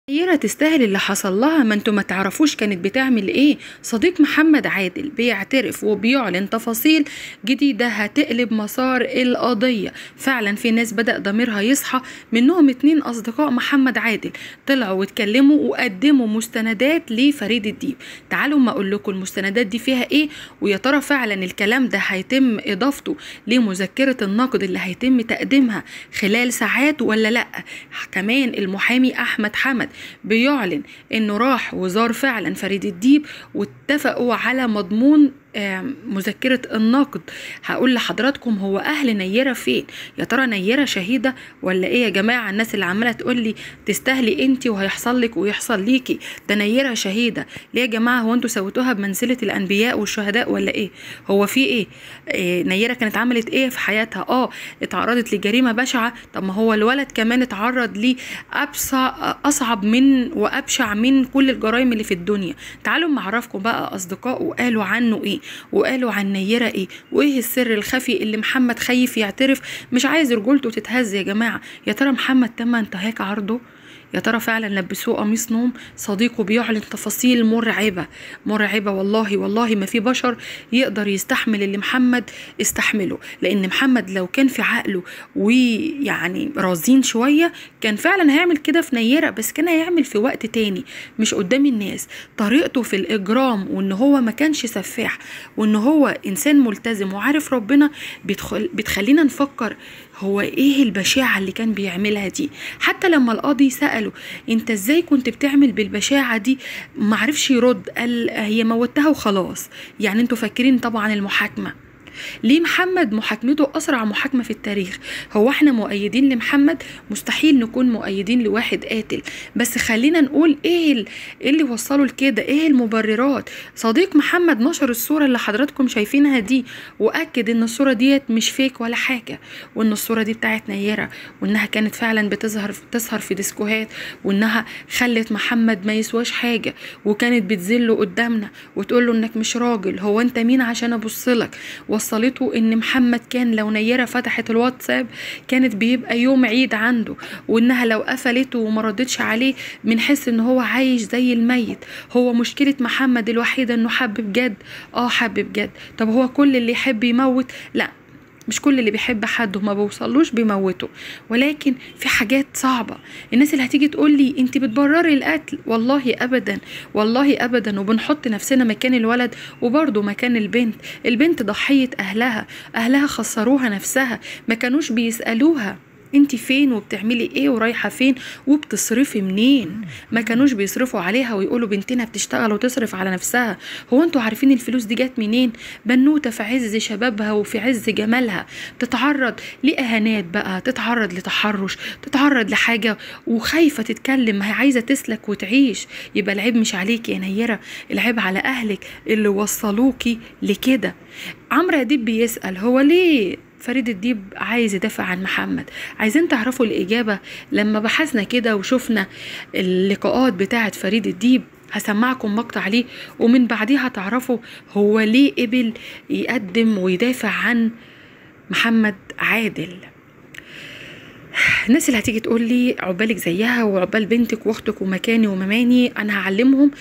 نيرة تستاهل اللي حصل لها، ما انتوا ما تعرفوش كانت بتعمل ايه. صديق محمد عادل بيعترف وبيعلن تفاصيل جديدة هتقلب مسار القضية. فعلا في ناس بدأ ضميرها يصحى، منهم 2 أصدقاء محمد عادل طلعوا واتكلموا وقدموا مستندات لفريد الديب. تعالوا ما اقول لكم المستندات دي فيها ايه، ويا ترى فعلا الكلام ده هيتم اضافته لمذكرة النقد اللي هيتم تقديمها خلال ساعات ولا لا. كمان المحامي احمد حمد بيعلن انه راح وزار فعلا فريد الديب واتفقوا على مضمون مذكرة النقد. هقول لحضراتكم هو اهل نيرة فين؟ يا ترى نيرة شهيدة ولا ايه يا جماعة؟ الناس اللي عمالة تقول لي تستاهلي انتي وهيحصل لك ويحصل ليكي، ده نيرة شهيدة. ليه يا جماعة؟ هو انتوا سويتوها بمنزلة الانبياء والشهداء ولا ايه؟ هو في ايه؟ نيرة كانت عملت ايه في حياتها؟ اتعرضت لجريمة بشعة. طب ما هو الولد كمان اتعرض لي اصعب من وابشع من كل الجرائم اللي في الدنيا. تعالوا معرفكم بقى اصدقاء وقالوا عنه ايه وقالوا عن نيرة ايه، وايه السر الخفي اللي محمد خايف يعترف، مش عايز رجولته تتهز يا جماعة. يا ترى محمد تم انتهاك عرضه؟ يا ترى فعلا لبسوه قميص نوم؟ صديقه بيعلن تفاصيل مرعبة مرعبة. والله ما في بشر يقدر يستحمل اللي محمد استحمله، لان محمد لو كان في عقله ويعني رازين شوية كان فعلا هيعمل كده في نيرة، بس كان هيعمل في وقت تاني مش قدام الناس. طريقته في الاجرام وان هو ما كانش سفاح وان هو انسان ملتزم وعارف ربنا بتخلينا نفكر هو ايه البشاعة اللي كان بيعملها دي. حتى لما القاضي سأله انت ازاي كنت بتعمل بالبشاعة دي، معرفش يرد، قال هي موتها وخلاص. يعني انتوا فاكرين طبعا المحاكمة ليه محمد محاكمته أسرع محاكمة في التاريخ. هو احنا مؤيدين لمحمد؟ مستحيل نكون مؤيدين لواحد قاتل، بس خلينا نقول ايه اللي وصله لكده، ايه المبررات. صديق محمد نشر الصورة اللي حضراتكم شايفينها دي وأكد ان الصورة ديت مش فيك ولا حاجة، وان الصورة دي بتاعت نيرة، وانها كانت فعلا تسهر في ديسكوهات، وانها خلت محمد ما يسواش حاجة، وكانت بتذله قدامنا وتقول له انك مش راجل، هو انت مين عشان ابصلك. وصلته ان محمد كان لو نيرة فتحت الواتساب كانت بيبقى يوم عيد عنده، وانها لو قفلته وما ردتش عليه بنحس ان هو عايش زي الميت. هو مشكلة محمد الوحيدة انه حب بجد. حب بجد. طب هو كل اللي يحب يموت؟ لا، مش كل اللي بيحب حد وما بوصلوش بيموته، ولكن في حاجات صعبة. الناس اللي هتيجي تقول لي انت بتبرري القتل، والله ابدا والله ابدا. وبنحط نفسنا مكان الولد وبرضه مكان البنت ضحية اهلها خسروها نفسها، ما كانوش بيسألوها انت فين وبتعملي ايه ورايحه فين وبتصرفي منين. ما كانوش بيصرفوا عليها ويقولوا بنتنا بتشتغل وتصرف على نفسها. هو انتوا عارفين الفلوس دي جت منين؟ بنوته في عز شبابها وفي عز جمالها تتعرض لاهانات بقى، تتعرض لتحرش، تتعرض لحاجه وخايفه تتكلم، ما هي عايزه تسلك وتعيش. يبقى العيب مش عليكي يا نيرة، العيب على اهلك اللي وصلوكي لكده. عمرو اديب بيسأل هو ليه فريد الديب عايز يدافع عن محمد؟ عايزين تعرفوا الإجابة؟ لما بحثنا كده وشفنا اللقاءات بتاعة فريد الديب هسمعكم مقطع ليه، ومن بعديها تعرفوا هو ليه قبل يقدم ويدافع عن محمد عادل. الناس اللي هتيجي تقول لي عقبالك زيها وعقبال بنتك واختك ومكاني ومماني، انا هعلمهم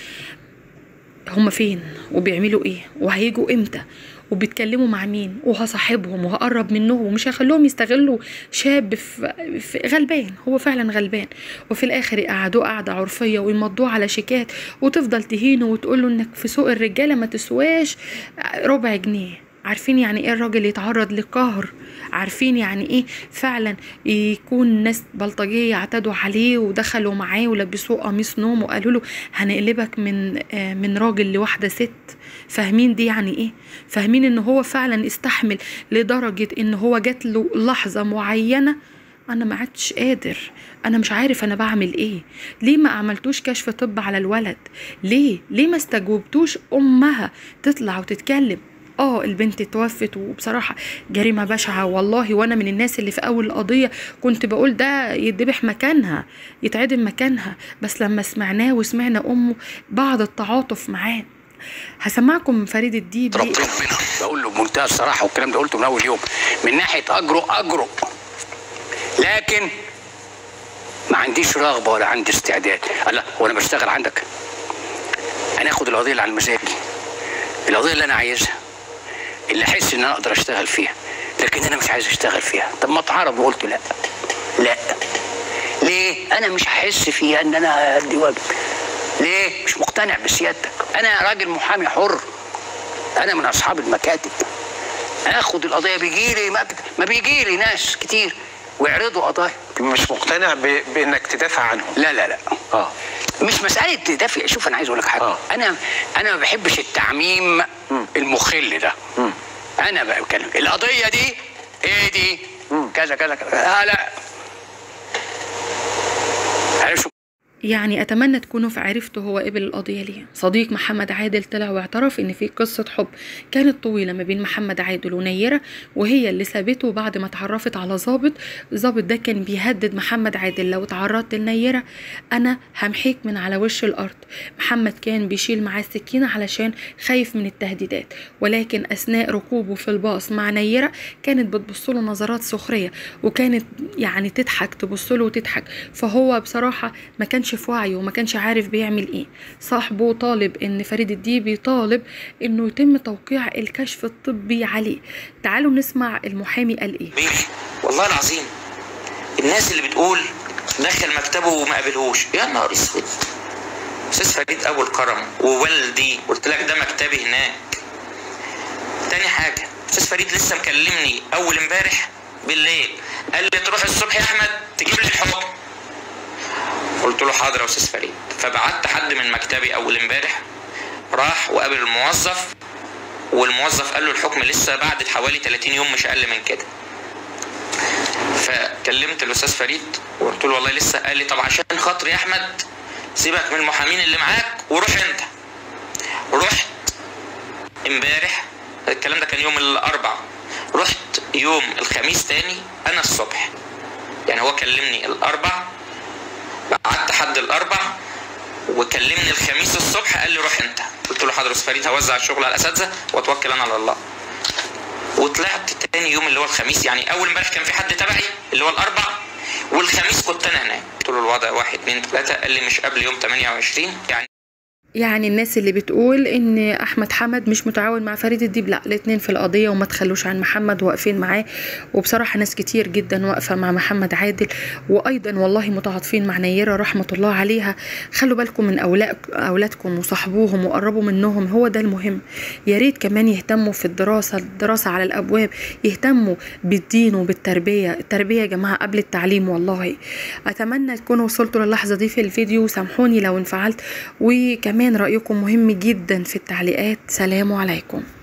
هما فين وبيعملوا ايه وهيجوا امتى وبيتكلموا مع مين، وهصاحبهم وهقرب منهم ومش هخليهم يستغلوا شاب في غلبان. هو فعلا غلبان، وفي الاخر يقعدوه قعده عرفيه ويمضوه على شيكات وتفضل تهينه وتقول له انك في سوق الرجاله ما تسواش ربع جنيه. عارفين يعني ايه الراجل يتعرض للقهر؟ عارفين يعني ايه فعلا يكون ناس بلطجيه اعتدوا عليه ودخلوا معاه ولبسوه قميص نوم وقالوا له هنقلبك من راجل لواحده ست؟ فاهمين دي يعني ايه؟ فاهمين ان هو فعلا استحمل لدرجه ان هو جات له لحظه معينه انا ما عدتش قادر، انا مش عارف انا بعمل ايه. ليه ما عملتوش كشف طب على الولد؟ ليه ما استجوبتوش امها تطلع وتتكلم؟ البنت توفت، وبصراحة جريمة بشعة والله. وانا من الناس اللي في اول القضية كنت بقول ده يتذبح مكانها، يتعدم مكانها، بس لما سمعناه وسمعنا امه بعد التعاطف معاه. هسمعكم فريد الديب. ربنا بقول له بمنتهى الصراحة، والكلام ده قلته من اول يوم، من ناحية اجره، لكن ما عنديش رغبه ولا عندي استعداد. الله، وانا بشتغل عندك؟ انا اخد القضيه اللي على مزاجي، القضيه اللي انا عايزها، اللي احس ان انا اقدر اشتغل فيها، لكن انا مش عايز اشتغل فيها. طب ما اتعرض وقلت لا. لا ليه؟ انا مش هحس فيها ان انا ادي واجب. ليه؟ مش مقتنع بسيادتك. انا راجل محامي حر، انا من اصحاب المكاتب. اخد القضيه، بيجيلي مكتب، ما بيجيلي ناس كتير ويعرضوا قضايا. مش مقتنع بانك تدافع عنهم؟ لا لا لا. مش مساله تدافع. شوف انا عايز اقول لك حاجه. انا ما بحبش التعميم المخل ده. انا بقى بتكلم القضيه دي ايه دي؟ كذا كذا كذا. لا يعني أتمنى تكونوا عرفتوا هو قبل القضية ليه. صديق محمد عادل طلع واعترف إن في قصة حب كانت طويلة ما بين محمد عادل ونيرة، وهي اللي سابته بعد ما اتعرفت على ظابط. الظابط ده كان بيهدد محمد عادل لو اتعرضت لنيرة أنا همحيك من على وش الأرض. محمد كان بيشيل معاه السكينة علشان خايف من التهديدات، ولكن أثناء ركوبه في الباص مع نيرة كانت بتبصله نظرات سخرية، وكانت يعني تضحك، تبصله وتضحك. فهو بصراحة ما كانش في وعيه وما كانش عارف بيعمل ايه. صاحبه طالب ان فريد الديبي طالب انه يتم توقيع الكشف الطبي عليه. تعالوا نسمع المحامي قال ايه. والله العظيم الناس اللي بتقول دخل مكتبه وما قابلهوش، يا نهار اسود. استاذ فريد ابو الكرم ووالدي، قلت لك ده مكتبي هناك. تاني حاجه، استاذ فريد لسه مكلمني اول امبارح بالليل، قال لي تروح الصبح يا احمد تجيب لي الحكم. قلت له حاضر يا استاذ فريد. فبعت حد من مكتبي اول امبارح، راح وقابل الموظف، والموظف قال له الحكم لسه بعد حوالي 30 يوم مش اقل من كده. فكلمت الاستاذ فريد وقلت له والله لسه. قال لي طب عشان خاطري يا احمد سيبك من المحامين اللي معاك وروح انت. رحت امبارح، الكلام ده كان يوم الاربعاء، رحت يوم الخميس تاني انا الصبح. يعني هو كلمني الاربعاء، قعدت حد الاربع، وكلمني الخميس الصبح قال لي روح انت. قلت له حاضر يا استاذ فريد، هوزع الشغل على الاساتذه واتوكل انا على الله. وطلعت تاني يوم اللي هو الخميس، يعني اول امبارح كان في حد تبعي اللي هو الاربع، والخميس كنت انا هناك. قلت له الوضع 1 2 3، قال لي مش قبل يوم 28. يعني الناس اللي بتقول ان احمد حمد مش متعاون مع فريد الديب، لا، الاتنين في القضيه وما تخلوش عن محمد، واقفين معاه. وبصراحه ناس كتير جدا واقفه مع محمد عادل، وايضا والله متعاطفين مع نيرة رحمه الله عليها. خلوا بالكم من اولادكم وصاحبوهم وقربوا منهم، هو ده المهم. يا ريت كمان يهتموا في الدراسه على الابواب، يهتموا بالدين وبالتربيه. التربيه يا جماعه قبل التعليم. والله اتمنى تكونوا وصلتوا للحظه دي في الفيديو. سامحوني لو انفعلت، وكمان رأيكم مهم جدا في التعليقات. سلام عليكم.